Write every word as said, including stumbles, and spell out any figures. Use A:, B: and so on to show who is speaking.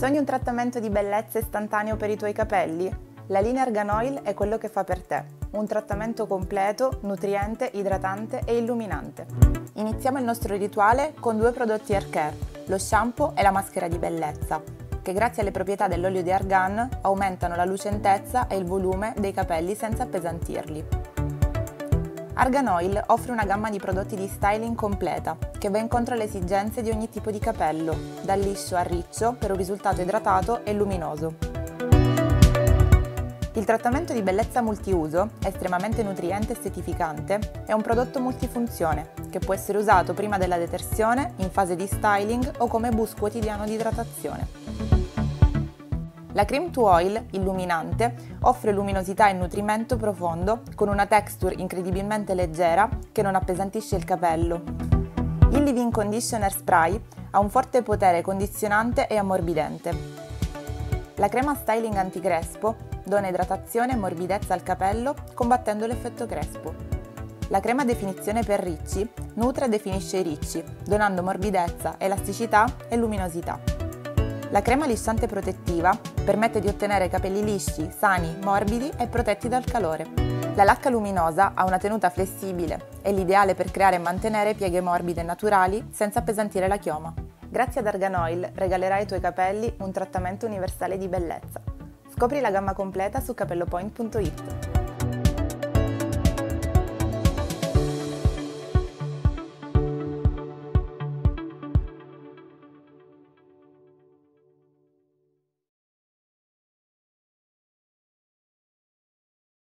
A: Sogni un trattamento di bellezza istantaneo per i tuoi capelli? La linea Argan Oil è quello che fa per te. Un trattamento completo, nutriente, idratante e illuminante. Iniziamo il nostro rituale con due prodotti hair care, lo shampoo e la maschera di bellezza, che grazie alle proprietà dell'olio di argan aumentano la lucentezza e il volume dei capelli senza appesantirli. Argan Oil offre una gamma di prodotti di styling completa, che va incontro alle esigenze di ogni tipo di capello, dal liscio al riccio per un risultato idratato e luminoso. Il trattamento di bellezza multiuso, estremamente nutriente e setificante, è un prodotto multifunzione, che può essere usato prima della detersione, in fase di styling o come boost quotidiano di idratazione. La Cream to Oil, illuminante, offre luminosità e nutrimento profondo con una texture incredibilmente leggera che non appesantisce il capello. Il Leave-In Conditioner Spray ha un forte potere condizionante e ammorbidente. La crema styling anti-crespo dona idratazione e morbidezza al capello combattendo l'effetto crespo. La crema definizione per ricci nutre e definisce i ricci, donando morbidezza, elasticità e luminosità. La crema lisciante protettiva permette di ottenere capelli lisci, sani, morbidi e protetti dal calore. La lacca luminosa ha una tenuta flessibile, è l'ideale per creare e mantenere pieghe morbide e naturali senza appesantire la chioma. Grazie ad Argan Oil regalerai ai tuoi capelli un trattamento universale di bellezza. Scopri la gamma completa su capellopoint punto it.